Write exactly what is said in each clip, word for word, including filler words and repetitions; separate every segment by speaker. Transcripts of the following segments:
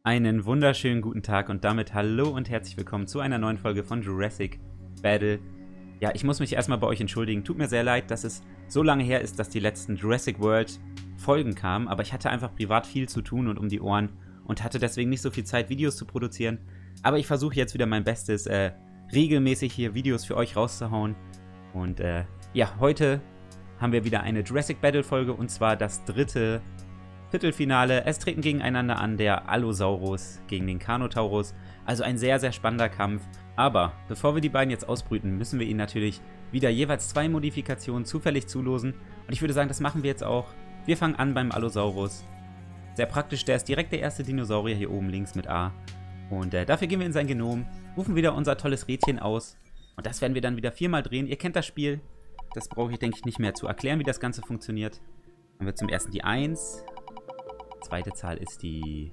Speaker 1: Einen wunderschönen guten Tag und damit hallo und herzlich willkommen zu einer neuen Folge von Jurassic Battle. Ja, ich muss mich erstmal bei euch entschuldigen. Tut mir sehr leid, dass es so lange her ist, dass die letzten Jurassic World Folgen kamen, aber ich hatte einfach privat viel zu tun und um die Ohren und hatte deswegen nicht so viel Zeit, Videos zu produzieren. Aber ich versuche jetzt wieder mein Bestes, äh, regelmäßig hier Videos für euch rauszuhauen. Und äh, ja, heute haben wir wieder eine Jurassic Battle Folge und zwar das dritte Viertelfinale. Es treten gegeneinander an der Allosaurus gegen den Carnotaurus. Also ein sehr, sehr spannender Kampf. Aber bevor wir die beiden jetzt ausbrüten, müssen wir ihnen natürlich wieder jeweils zwei Modifikationen zufällig zulosen. Und ich würde sagen, das machen wir jetzt auch. Wir fangen an beim Allosaurus. Sehr praktisch, der ist direkt der erste Dinosaurier hier oben links mit A. Und äh, dafür gehen wir in sein Genom, rufen wieder unser tolles Rädchen aus. Und das werden wir dann wieder viermal drehen. Ihr kennt das Spiel. Das brauche ich, denke ich, nicht mehr zu erklären, wie das Ganze funktioniert. Dann haben wir zum ersten die eins. Zweite Zahl ist die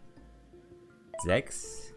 Speaker 1: sechs.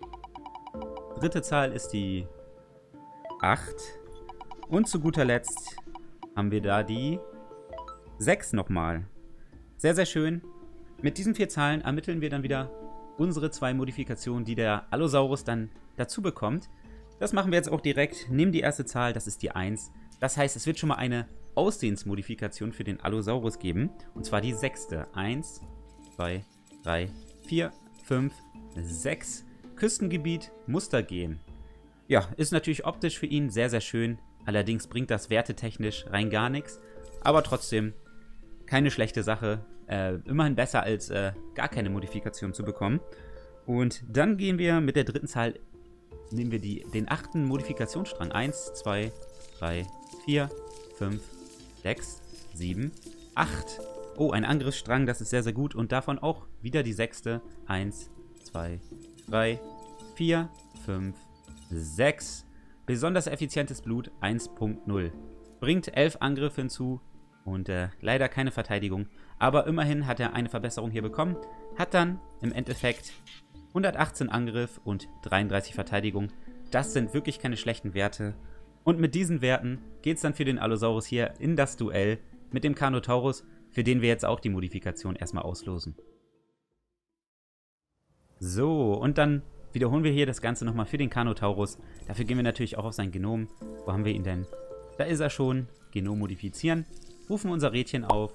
Speaker 1: Dritte Zahl ist die acht. Und zu guter Letzt haben wir da die sechs nochmal. Sehr, sehr schön. Mit diesen vier Zahlen ermitteln wir dann wieder unsere zwei Modifikationen, die der Allosaurus dann dazu bekommt. Das machen wir jetzt auch direkt. Nehmen die erste Zahl, das ist die eins. Das heißt, es wird schon mal eine Aussehensmodifikation für den Allosaurus geben. Und zwar die sechste. eins, zwei, drei, vier, fünf, sechs. Küstengebiet, Mustergen. Ja, ist natürlich optisch für ihn sehr, sehr schön. Allerdings bringt das wertetechnisch rein gar nichts. Aber trotzdem keine schlechte Sache. Äh, immerhin besser als äh, gar keine Modifikation zu bekommen. Und dann gehen wir mit der dritten Zahl, nehmen wir die, den achten Modifikationsstrang. eins, zwei, drei, vier, fünf, sechs, sieben, acht. Oh, ein Angriffsstrang, das ist sehr, sehr gut. Und davon auch wieder die sechste. eins, zwei, drei, vier, fünf, sechs. Besonders effizientes Blut eins Punkt null. Bringt elf Angriffe hinzu und äh, leider keine Verteidigung. Aber immerhin hat er eine Verbesserung hier bekommen. Hat dann im Endeffekt hundertachtzehn Angriff und dreiunddreißig Verteidigung. Das sind wirklich keine schlechten Werte. Und mit diesen Werten geht es dann für den Allosaurus hier in das Duell mit dem Carnotaurus, für den wir jetzt auch die Modifikation erstmal auslosen. So, und dann wiederholen wir hier das Ganze nochmal für den Carnotaurus. Dafür gehen wir natürlich auch auf sein Genom. Wo haben wir ihn denn? Da ist er schon. Genom modifizieren. Rufen unser Rädchen auf.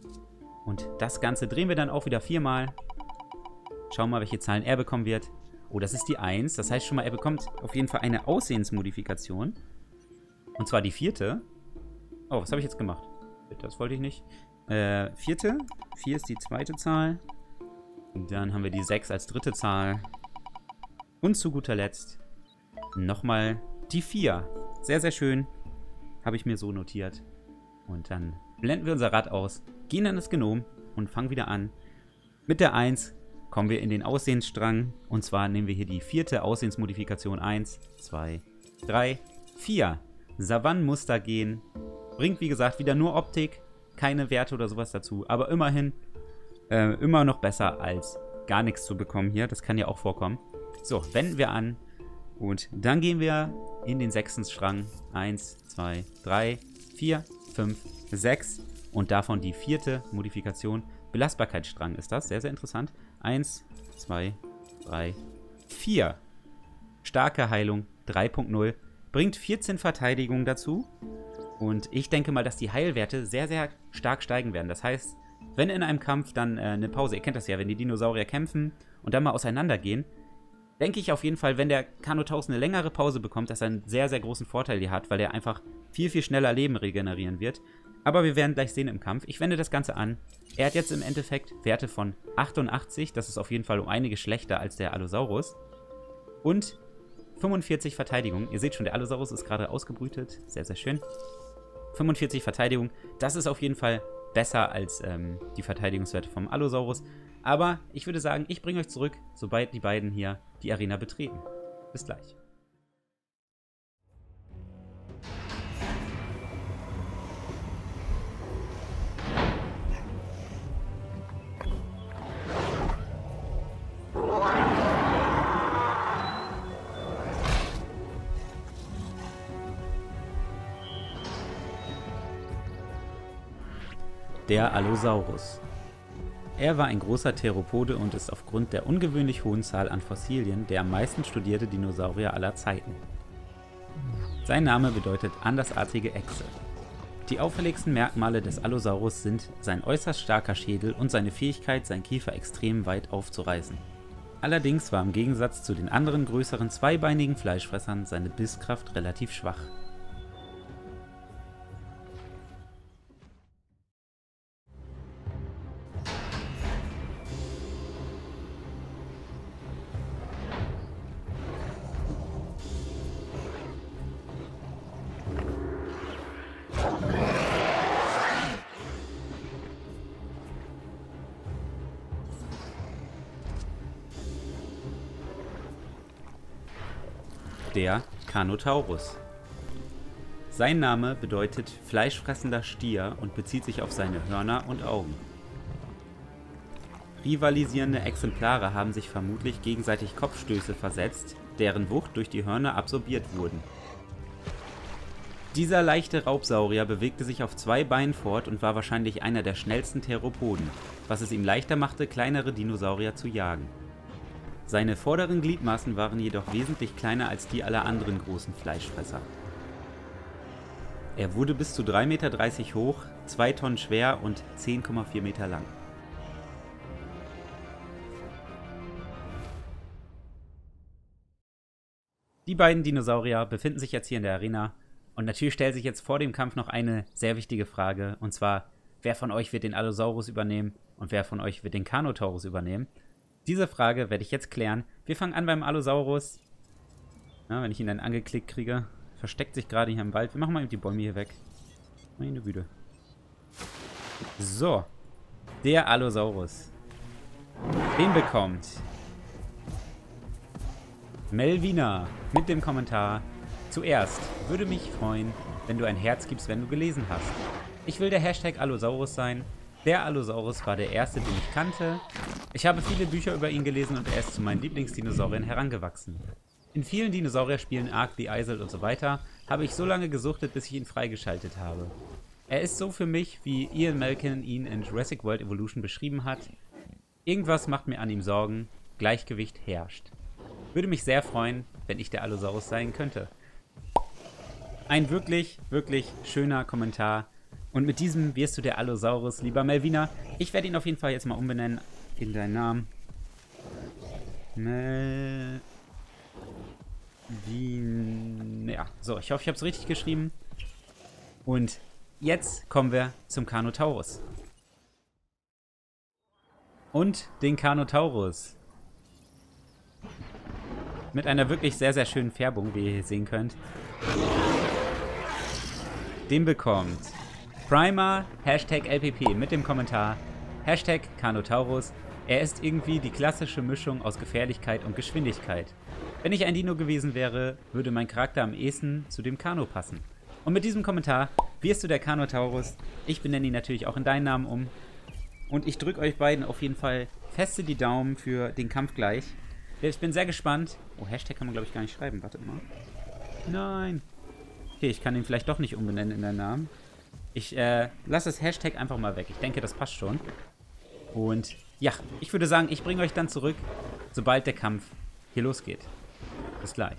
Speaker 1: Und das Ganze drehen wir dann auch wieder viermal. Schauen mal, welche Zahlen er bekommen wird. Oh, das ist die eins. Das heißt schon mal, er bekommt auf jeden Fall eine Aussehensmodifikation. Und zwar die vierte. Oh, was habe ich jetzt gemacht? Das wollte ich nicht. Äh, vierte. vier ist die zweite Zahl. Und dann haben wir die sechs als dritte Zahl. Und zu guter Letzt nochmal die vier. Sehr, sehr schön. Habe ich mir so notiert. Und dann blenden wir unser Rad aus, gehen in das Genom und fangen wieder an. Mit der eins kommen wir in den Aussehensstrang. Und zwar nehmen wir hier die vierte Aussehensmodifikation. eins, zwei, drei, vier. Savannenmustergen. Bringt, wie gesagt, wieder nur Optik. Keine Werte oder sowas dazu. Aber immerhin äh, immer noch besser als gar nichts zu bekommen hier. Das kann ja auch vorkommen. So, wenden wir an. Und dann gehen wir in den sechsten Strang. eins, zwei, drei, vier, fünf, sechs. Und davon die vierte Modifikation. Belastbarkeitsstrang ist das. Sehr, sehr interessant. eins, zwei, drei, vier. Starke Heilung drei Punkt null. Bringt vierzehn Verteidigung dazu. Und ich denke mal, dass die Heilwerte sehr, sehr stark steigen werden. Das heißt, wenn in einem Kampf dann äh, eine Pause, ihr kennt das ja, wenn die Dinosaurier kämpfen und dann mal auseinandergehen, denke ich auf jeden Fall, wenn der Carnotaurus eine längere Pause bekommt, dass er einen sehr, sehr großen Vorteil hier hat, weil er einfach viel, viel schneller Leben regenerieren wird. Aber wir werden gleich sehen im Kampf. Ich wende das Ganze an. Er hat jetzt im Endeffekt Werte von achtundachtzig. Das ist auf jeden Fall um einiges schlechter als der Allosaurus. Und fünfundvierzig Verteidigung. Ihr seht schon, der Allosaurus ist gerade ausgebrütet. Sehr, sehr schön. fünfundvierzig Verteidigung. Das ist auf jeden Fall besser als ähm, die Verteidigungswerte vom Allosaurus. Aber ich würde sagen, ich bringe euch zurück, sobald die beiden hier die Arena betreten. Bis gleich. Der Allosaurus. Er war ein großer Theropode und ist aufgrund der ungewöhnlich hohen Zahl an Fossilien der am meisten studierte Dinosaurier aller Zeiten. Sein Name bedeutet andersartige Echse. Die auffälligsten Merkmale des Allosaurus sind sein äußerst starker Schädel und seine Fähigkeit, seinen Kiefer extrem weit aufzureißen. Allerdings war im Gegensatz zu den anderen größeren zweibeinigen Fleischfressern seine Bisskraft relativ schwach. Der Carnotaurus. Sein Name bedeutet fleischfressender Stier und bezieht sich auf seine Hörner und Augen. Rivalisierende Exemplare haben sich vermutlich gegenseitig Kopfstöße versetzt, deren Wucht durch die Hörner absorbiert wurden. Dieser leichte Raubsaurier bewegte sich auf zwei Beinen fort und war wahrscheinlich einer der schnellsten Theropoden, was es ihm leichter machte, kleinere Dinosaurier zu jagen. Seine vorderen Gliedmaßen waren jedoch wesentlich kleiner als die aller anderen großen Fleischfresser. Er wurde bis zu drei Meter dreißig hoch, zwei Tonnen schwer und zehn Komma vier Meter lang. Die beiden Dinosaurier befinden sich jetzt hier in der Arena und natürlich stellt sich jetzt vor dem Kampf noch eine sehr wichtige Frage, und zwar, wer von euch wird den Allosaurus übernehmen und wer von euch wird den Carnotaurus übernehmen? Diese Frage werde ich jetzt klären. Wir fangen an beim Allosaurus. Ja, wenn ich ihn dann angeklickt kriege. Versteckt sich gerade hier im Wald. Wir machen mal eben die Bäume hier weg. Meine Güte. So. Der Allosaurus. Den bekommt Melvina mit dem Kommentar: Zuerst würde mich freuen, wenn du ein Herz gibst, wenn du gelesen hast. Ich will der Hashtag Allosaurus sein. Der Allosaurus war der erste, den ich kannte. Ich habe viele Bücher über ihn gelesen und er ist zu meinen Lieblingsdinosauriern herangewachsen. In vielen Dinosaurierspielen, Ark, The Isle und so weiter, habe ich so lange gesuchtet, bis ich ihn freigeschaltet habe. Er ist so für mich, wie Ian Malkin ihn in Jurassic World Evolution beschrieben hat. Irgendwas macht mir an ihm Sorgen, Gleichgewicht herrscht. Würde mich sehr freuen, wenn ich der Allosaurus sein könnte. Ein wirklich, wirklich schöner Kommentar. Und mit diesem wirst du der Allosaurus, lieber Melvina. Ich werde ihn auf jeden Fall jetzt mal umbenennen in deinen Namen. Melvina. Ja, so, ich hoffe, ich habe es richtig geschrieben. Und jetzt kommen wir zum Carnotaurus. Und den Carnotaurus. Mit einer wirklich sehr, sehr schönen Färbung, wie ihr hier sehen könnt. Den bekommt Primer, Hashtag L P P mit dem Kommentar, Hashtag Carnotaurus. Er ist irgendwie die klassische Mischung aus Gefährlichkeit und Geschwindigkeit. Wenn ich ein Dino gewesen wäre, würde mein Charakter am ehesten zu dem Carno passen. Und mit diesem Kommentar wirst du der Carnotaurus. Ich benenne ihn natürlich auch in deinen Namen um. Und ich drücke euch beiden auf jeden Fall feste die Daumen für den Kampf gleich. Ich bin sehr gespannt. Oh, Hashtag kann man glaube ich gar nicht schreiben. Wartet mal. Nein. Okay, ich kann ihn vielleicht doch nicht umbenennen in deinen Namen. Ich äh, lasse das Hashtag einfach mal weg. Ich denke, das passt schon. Und ja, ich würde sagen, ich bringe euch dann zurück, sobald der Kampf hier losgeht. Bis gleich.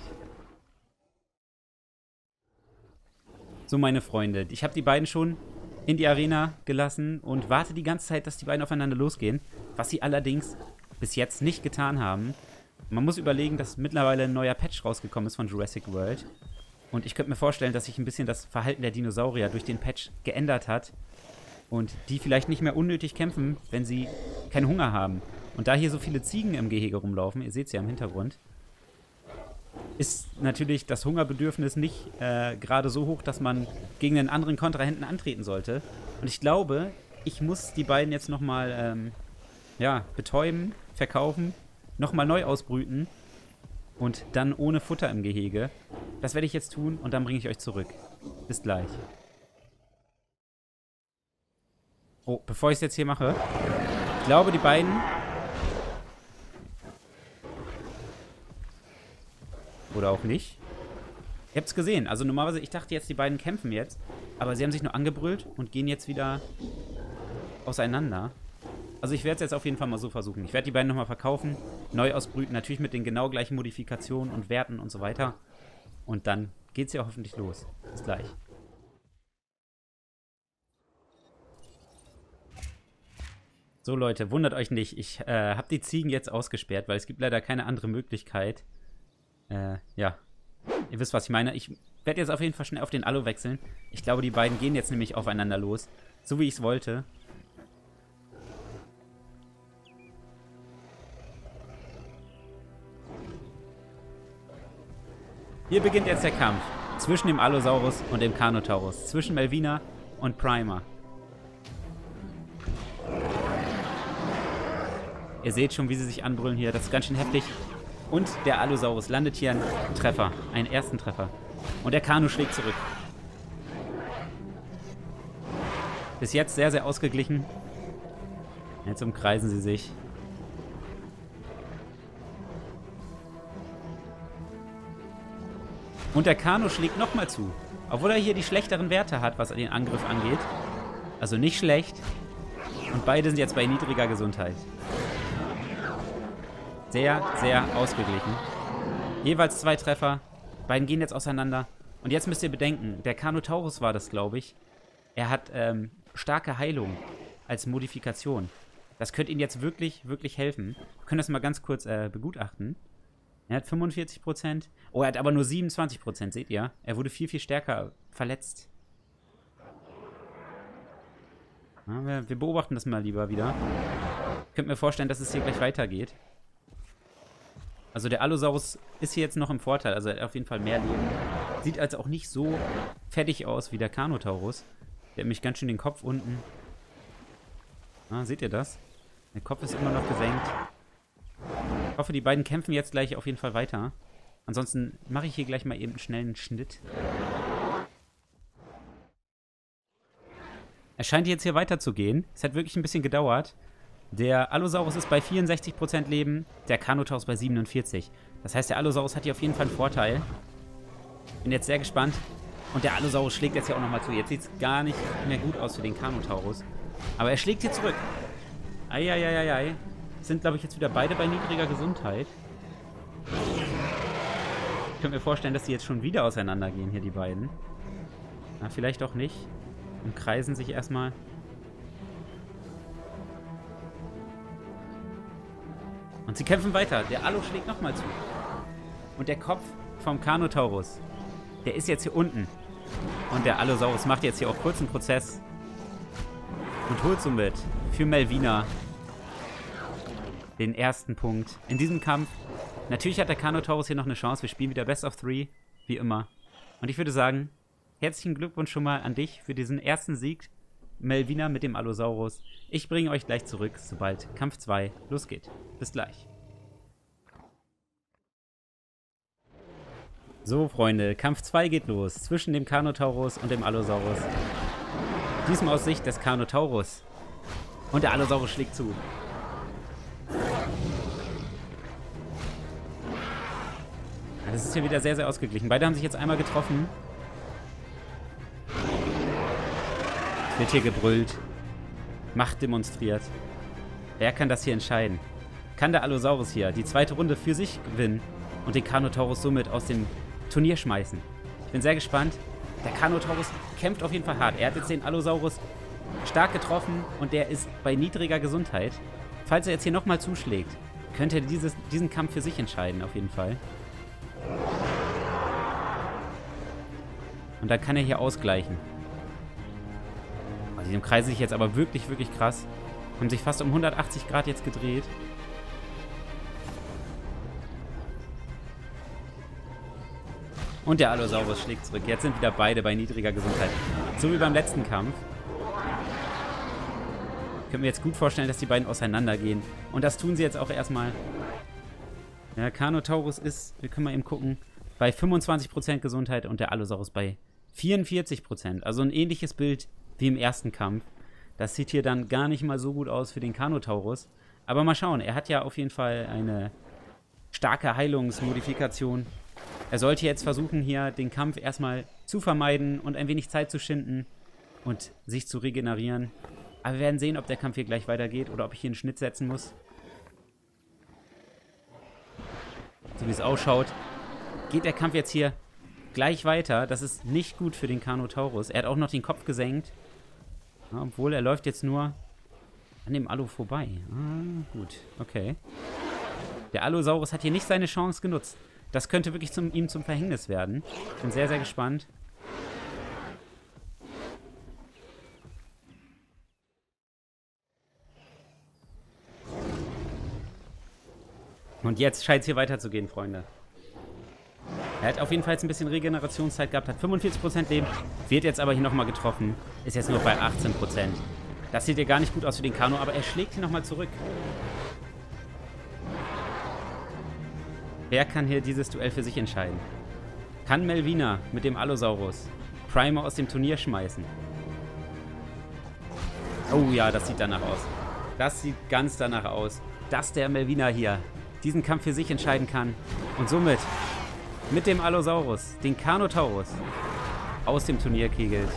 Speaker 1: So, meine Freunde, ich habe die beiden schon in die Arena gelassen und warte die ganze Zeit, dass die beiden aufeinander losgehen. Was sie allerdings bis jetzt nicht getan haben. Man muss überlegen, dass mittlerweile ein neuer Patch rausgekommen ist von Jurassic World. Und ich könnte mir vorstellen, dass sich ein bisschen das Verhalten der Dinosaurier durch den Patch geändert hat. Und die vielleicht nicht mehr unnötig kämpfen, wenn sie keinen Hunger haben. Und da hier so viele Ziegen im Gehege rumlaufen, ihr seht es ja im Hintergrund, ist natürlich das Hungerbedürfnis nicht äh, gerade so hoch, dass man gegen einen anderen Kontrahenten antreten sollte. Und ich glaube, ich muss die beiden jetzt nochmal ähm, ja, betäuben, verkaufen, nochmal neu ausbrüten und dann ohne Futter im Gehege. Das werde ich jetzt tun und dann bringe ich euch zurück. Bis gleich. Oh, bevor ich es jetzt hier mache, ich glaube, die beiden... Oder auch nicht. Ihr habt es gesehen. Also normalerweise, ich dachte jetzt, die beiden kämpfen jetzt. Aber sie haben sich nur angebrüllt und gehen jetzt wieder auseinander. Also ich werde es jetzt auf jeden Fall mal so versuchen. Ich werde die beiden nochmal verkaufen, neu ausbrüten, natürlich mit den genau gleichen Modifikationen und Werten und so weiter. Und dann geht's ja hoffentlich los. Bis gleich. So Leute, wundert euch nicht. Ich äh, habe die Ziegen jetzt ausgesperrt, weil es gibt leider keine andere Möglichkeit. Äh, ja. Ihr wisst, was ich meine. Ich werde jetzt auf jeden Fall schnell auf den Alu wechseln. Ich glaube, die beiden gehen jetzt nämlich aufeinander los. So wie ich es wollte. Hier beginnt jetzt der Kampf zwischen dem Allosaurus und dem Carnotaurus. Zwischen Melvina und Primer. Ihr seht schon, wie sie sich anbrüllen hier. Das ist ganz schön heftig. Und der Allosaurus landet hier einen Treffer. Einen ersten Treffer. Und der Carno schlägt zurück. Bis jetzt sehr, sehr ausgeglichen. Jetzt umkreisen sie sich. Und der Carno schlägt nochmal zu. Obwohl er hier die schlechteren Werte hat, was den Angriff angeht. Also nicht schlecht. Und beide sind jetzt bei niedriger Gesundheit. Sehr, sehr ausgeglichen. Jeweils zwei Treffer. Beiden gehen jetzt auseinander. Und jetzt müsst ihr bedenken, der Carnotaurus war das, glaube ich. Er hat ähm, starke Heilung als Modifikation. Das könnte ihm jetzt wirklich, wirklich helfen. Wir können das mal ganz kurz äh, begutachten. Er hat fünfundvierzig Prozent. Oh, er hat aber nur siebenundzwanzig Prozent, seht ihr? Er wurde viel, viel stärker verletzt. Ja, wir, wir beobachten das mal lieber wieder. Ich könnte mir vorstellen, dass es hier gleich weitergeht. Also der Allosaurus ist hier jetzt noch im Vorteil. Also er hat auf jeden Fall mehr Leben. Sieht also auch nicht so fertig aus wie der Carnotaurus. Der hat nämlich ganz schön den Kopf unten. Ah, seht ihr das? Der Kopf ist immer noch gesenkt. Ich hoffe, die beiden kämpfen jetzt gleich auf jeden Fall weiter. Ansonsten mache ich hier gleich mal eben einen schnellen Schnitt. Es scheint jetzt hier weiterzugehen. Es hat wirklich ein bisschen gedauert. Der Allosaurus ist bei vierundsechzig Prozent Leben, der Carnotaurus bei siebenundvierzig. Das heißt, der Allosaurus hat hier auf jeden Fall einen Vorteil. Bin jetzt sehr gespannt. Und der Allosaurus schlägt jetzt ja auch nochmal zu. Jetzt sieht es gar nicht mehr gut aus für den Carnotaurus. Aber er schlägt hier zurück. Eieieiei. Sind, glaube ich, jetzt wieder beide bei niedriger Gesundheit. Ich könnte mir vorstellen, dass die jetzt schon wieder auseinandergehen, hier die beiden. Na, vielleicht auch nicht. Umkreisen sich erstmal. Und sie kämpfen weiter. Der Allo schlägt nochmal zu. Und der Kopf vom Carnotaurus, der ist jetzt hier unten. Und der Allosaurus macht jetzt hier auch kurzen Prozess. Und holt somit für Melvina den ersten Punkt in diesem Kampf. Natürlich hat der Carnotaurus hier noch eine Chance. Wir spielen wieder Best of Three, wie immer. Und ich würde sagen, herzlichen Glückwunsch schon mal an dich für diesen ersten Sieg. Melvina mit dem Allosaurus. Ich bringe euch gleich zurück, sobald Kampf zwei losgeht. Bis gleich. So, Freunde, Kampf zwei geht los. Zwischen dem Carnotaurus und dem Allosaurus. Diesmal aus Sicht des Carnotaurus. Und der Allosaurus schlägt zu. Das ist hier wieder sehr, sehr ausgeglichen. Beide haben sich jetzt einmal getroffen. Es wird hier gebrüllt. Macht demonstriert. Wer kann das hier entscheiden? Kann der Allosaurus hier die zweite Runde für sich gewinnen und den Carnotaurus somit aus dem Turnier schmeißen? Ich bin sehr gespannt. Der Carnotaurus kämpft auf jeden Fall hart. Er hat jetzt den Allosaurus stark getroffen und der ist bei niedriger Gesundheit. Falls er jetzt hier nochmal zuschlägt, könnte er dieses, diesen Kampf für sich entscheiden, auf jeden Fall. Und dann kann er hier ausgleichen. Also die umkreisen sich jetzt aber wirklich, wirklich krass. Haben sich fast um hundertachtzig Grad jetzt gedreht. Und der Allosaurus schlägt zurück. Jetzt sind wieder beide bei niedriger Gesundheit. So wie beim letzten Kampf. Ich könnte mir jetzt gut vorstellen, dass die beiden auseinandergehen. Und das tun sie jetzt auch erstmal. Der Carnotaurus ist, wir können mal eben gucken, bei fünfundzwanzig Prozent Gesundheit und der Allosaurus bei vierundvierzig Prozent. Also ein ähnliches Bild wie im ersten Kampf. Das sieht hier dann gar nicht mal so gut aus für den Carnotaurus. Aber mal schauen, er hat ja auf jeden Fall eine starke Heilungsmodifikation. Er sollte jetzt versuchen, hier den Kampf erstmal zu vermeiden und ein wenig Zeit zu schinden und sich zu regenerieren. Aber wir werden sehen, ob der Kampf hier gleich weitergeht oder ob ich hier einen Schnitt setzen muss. So wie es ausschaut, geht der Kampf jetzt hier gleich weiter. Das ist nicht gut für den Carnotaurus. Er hat auch noch den Kopf gesenkt. Ja, obwohl, er läuft jetzt nur an dem Alu vorbei. Ah, gut, okay. Der Allosaurus hat hier nicht seine Chance genutzt. Das könnte wirklich zum, ihm zum Verhängnis werden. Ich bin sehr, sehr gespannt. Und jetzt scheint es hier weiterzugehen, Freunde. Er hat auf jeden Fall jetzt ein bisschen Regenerationszeit gehabt, hat fünfundvierzig Prozent Leben, wird jetzt aber hier nochmal getroffen. Ist jetzt nur bei achtzehn Prozent. Das sieht ja gar nicht gut aus für den Kano, aber er schlägt ihn nochmal zurück. Wer kann hier dieses Duell für sich entscheiden? Kann Melvina mit dem Allosaurus Primer aus dem Turnier schmeißen? Oh ja, das sieht danach aus. Das sieht ganz danach aus, dass der Melvina hier diesen Kampf für sich entscheiden kann. Und somit mit dem Allosaurus den Carnotaurus aus dem Turnier kegelt.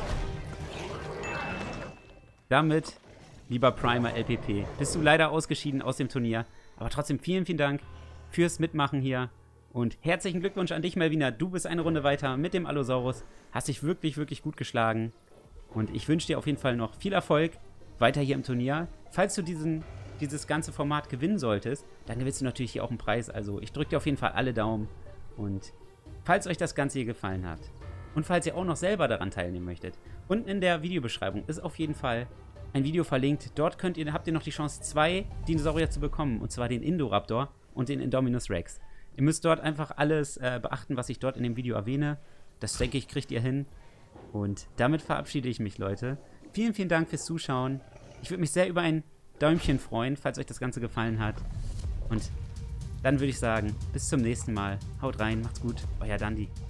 Speaker 1: Damit, lieber Primer L P P, bist du leider ausgeschieden aus dem Turnier. Aber trotzdem vielen, vielen Dank fürs Mitmachen hier. Und herzlichen Glückwunsch an dich, Melvina. Du bist eine Runde weiter mit dem Allosaurus. Hast dich wirklich, wirklich gut geschlagen. Und ich wünsche dir auf jeden Fall noch viel Erfolg weiter hier im Turnier. Falls du diesen, dieses ganze Format gewinnen solltest, dann gewinnst du natürlich hier auch einen Preis. Also ich drücke dir auf jeden Fall alle Daumen. Und falls euch das Ganze hier gefallen hat und falls ihr auch noch selber daran teilnehmen möchtet, unten in der Videobeschreibung ist auf jeden Fall ein Video verlinkt. Dort könnt ihr, habt ihr noch die Chance, zwei Dinosaurier zu bekommen. Und zwar den Indoraptor und den Indominus Rex. Ihr müsst dort einfach alles äh, beachten, was ich dort in dem Video erwähne. Das, denke ich, kriegt ihr hin. Und damit verabschiede ich mich, Leute. Vielen, vielen Dank fürs Zuschauen. Ich würde mich sehr über ein Däumchen freuen, falls euch das Ganze gefallen hat. Und dann würde ich sagen, bis zum nächsten Mal. Haut rein, macht's gut, euer Dandi.